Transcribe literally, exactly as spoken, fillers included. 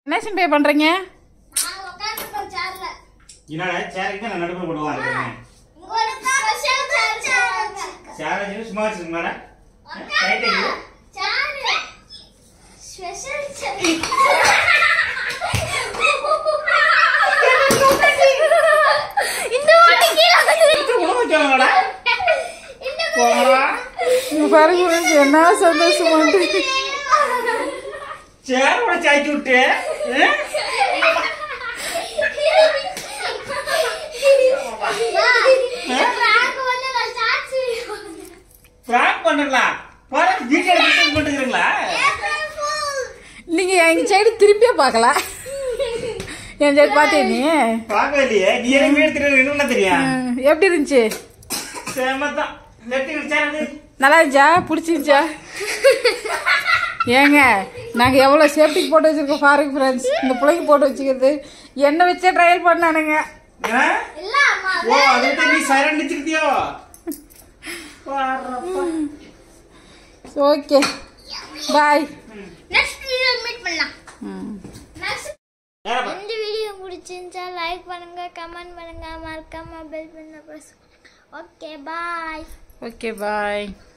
என்ன சிம்பே பண்றீங்க? நான் உட்கார்ந்திருக்கேன் சேர்ல. என்னடா சேருக்கு நான் நடுவுல போடுவா இருக்கேன். இங்க ஒரு ஸ்பெஷல் சேர். சேர் சும்மா வச்சிருக்கீங்களா? ரைட் ஐயோ. சேர். Special chair. இந்த வாட்டி கீழ வந்து உனக்கு கேளுங்கடா. போடா. இங்க பாருங்க என்ன சந்தோஷமா இருக்கு. சேர் உட சாய்ச்சி விட்டு. பிராங்க் பண்ணலாம். பாரு வீடியோ எடுத்து போட்டுக்கிறீங்களா? நீங்க எங்க சைடு திருப்பியே பார்க்கல. என் சைடு பார்த்தே நீ? பார்க்கவே இல்லையே. நீ எனக்கு வீடு தெரியும் என்ன தெரியும்? எப்படி இருந்துச்சு? சேமத்தான். லெஃப்ட் சேர் நல்லா இருந்துச்சா? பிடிச்சிருச்சா? ஏங்க நாங்க எவ்வளவு சேஃப்டிக்கு போட்டு வச்சிருக்கோம் பாருங்க ஃப்ரெண்ட்ஸ். இந்த பிள்ளைக்கு போட்டு வச்சுக்கிறது என்ன வச்சே ட்ரையல் பண்ணானுங்க. ஓ அதுக்கு நீ சைலண்ட் வச்சிருக்கியோ? Okay bye. நெக்ஸ்ட் வீடியோல மீட் பண்ணலாம். இந்த வீடியோ பிடிச்சிருந்தா லைக் பண்ணுங்க, கமெண்ட் பண்ணுங்க, மறக்காம பெல் பட்டனை பிரஸ். Okay bye. ஓகே பாய்.